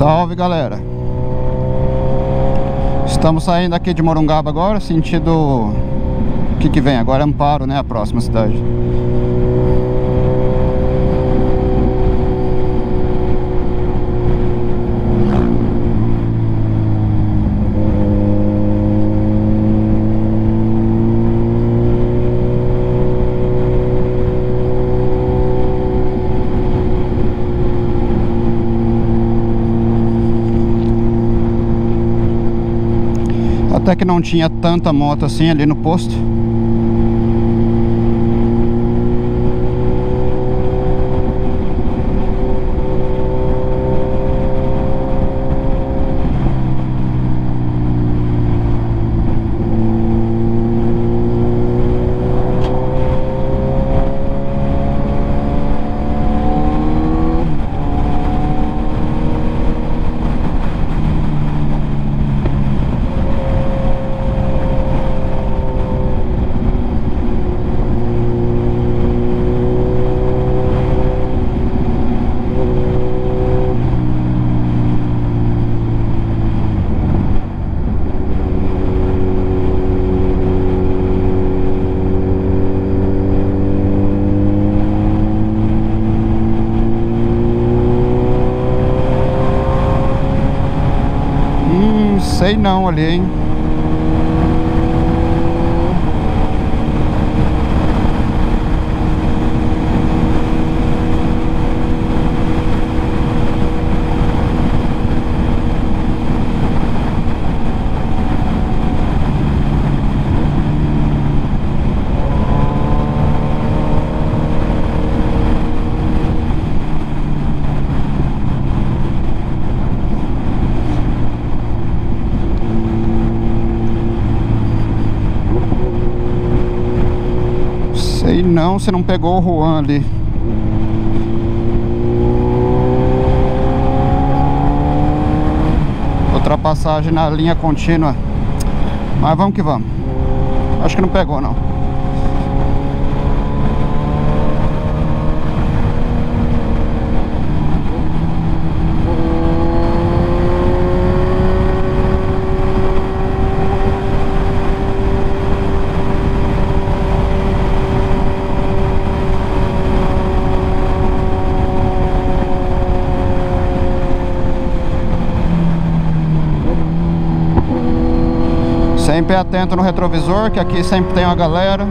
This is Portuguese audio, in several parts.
Salve, galera. Estamos saindo aqui de Morungaba agora, sentido... O que vem? Agora é Amparo, né? A próxima cidade. Até que não tinha tanta moto assim ali no posto. Sei não ali, hein? Sei não, você não pegou o Juan ali. Ultrapassagem na linha contínua. Mas vamos que vamos. Acho que não pegou não. Sempre atento no retrovisor, que aqui sempre tem uma galera.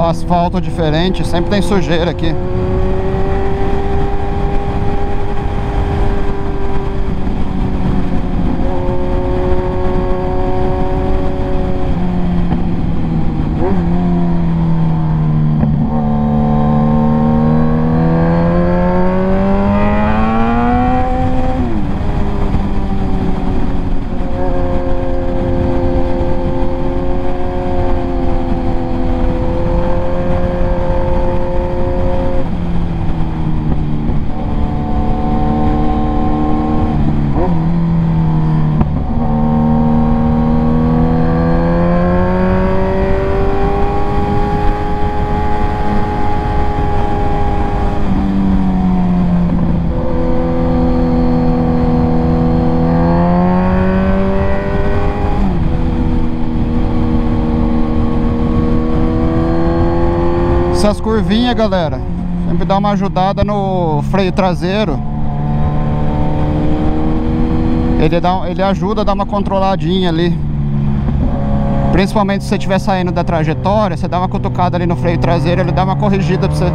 asfalto diferente, sempre tem sujeira aqui. Essas curvinhas, galera, sempre dá uma ajudada no freio traseiro. Ele ajuda a dar uma controladinha ali. Principalmente se você estiver saindo da trajetória, você dá uma cutucada ali no freio traseiro, ele dá uma corrigida pra você.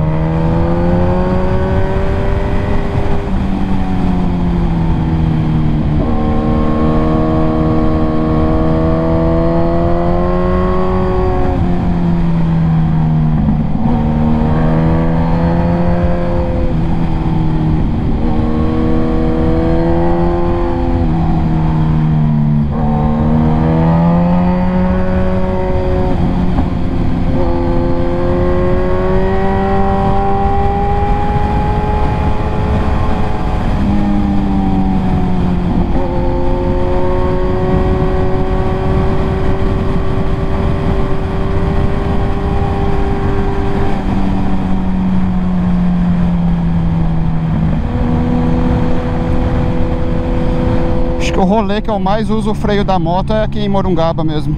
O rolê que eu mais uso o freio da moto é aqui em Morungaba mesmo.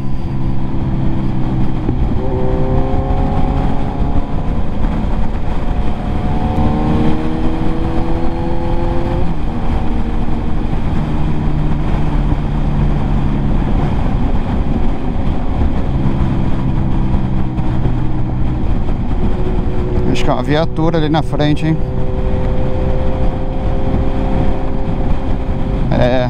Acho que é uma viatura ali na frente, hein? É.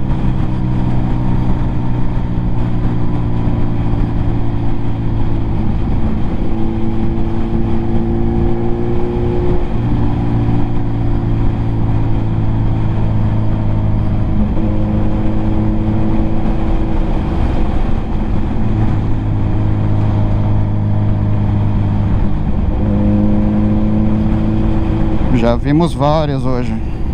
Já vimos várias hoje.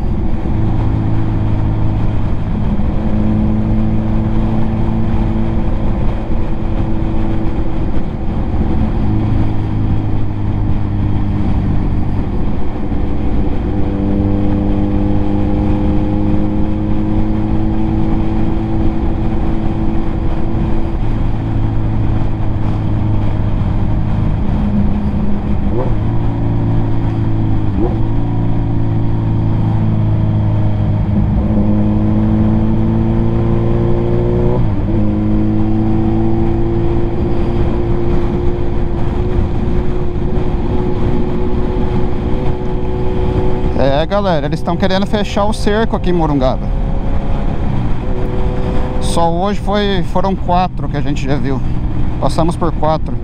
É, galera, eles estão querendo fechar o cerco aqui em Morungaba. Só hoje foram 4 que a gente já viu. Passamos por 4.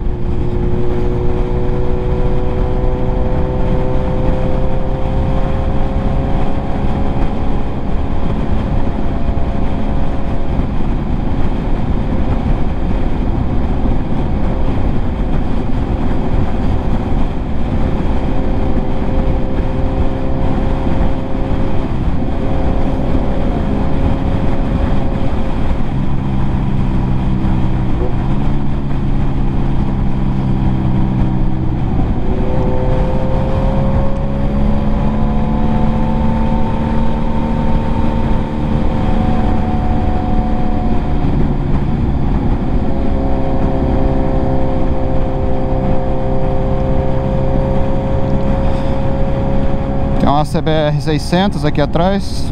Uma CBR 600 aqui atrás.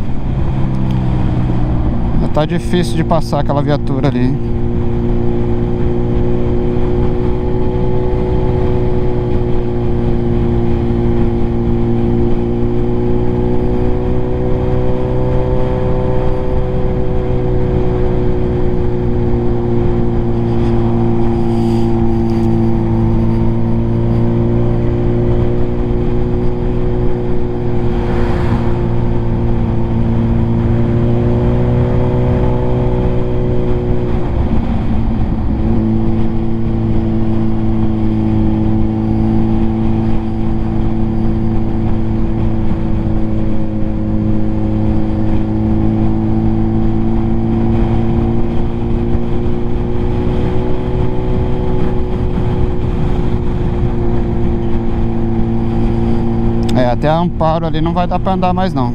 Tá difícil de passar aquela viatura ali. É, até Amparo ali não vai dar pra andar mais não.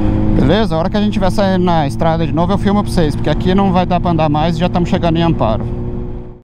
Beleza? A hora que a gente estiver saindo na estrada de novo eu filmo pra vocês, porque aqui não vai dar pra andar mais e já estamos chegando em Amparo.